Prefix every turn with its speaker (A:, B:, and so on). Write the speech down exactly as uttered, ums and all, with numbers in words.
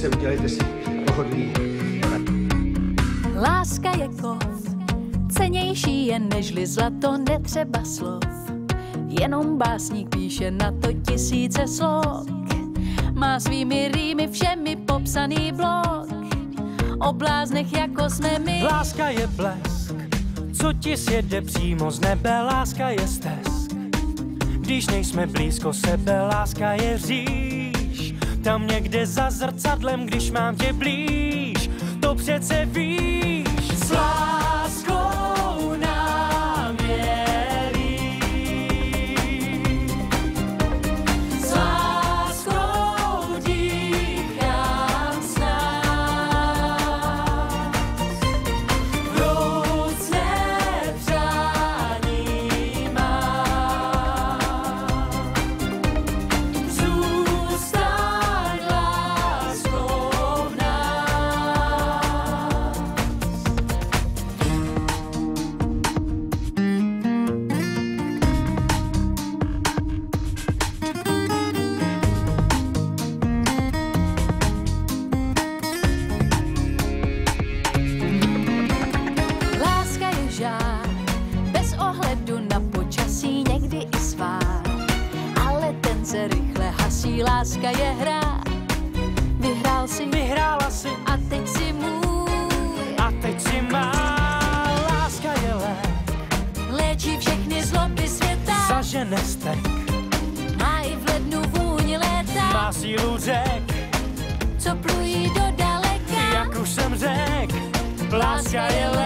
A: se, udělejte si pohodlí.
B: Láska je kov, cennější je nežli zlato, netřeba slov. Jenom básník píše na to tisíce slov. Má svými rýmy všemi popsaný blok. O bláznech jako jsme my.
C: Láska je blesk, co ti sjede přímo z nebe. Láska je stesk, když nejsme blízko sebe. Láska je říš, tam někde za zrcadlem, když mám tě blíž. To přece víš. S láskou nám je líp. S láskou dýchám s nás. Vroucné přání mám. Zůstaň láskou v nás.
B: Láska je žár, bez ohledu na počasí, někdy i svár. Ale ten se rychle hasí, láska je hra. Vyhrál si
C: Vyhrála si
B: a teď si můj.
C: a teď si má. Láska je lék,
B: Léčí všechny zloby světa.
C: zažene stek,
B: Má i v lednu vůni léta,
C: má sílu řek.
B: co plují do daleka.
C: Jak už jsem řek, láska je lék.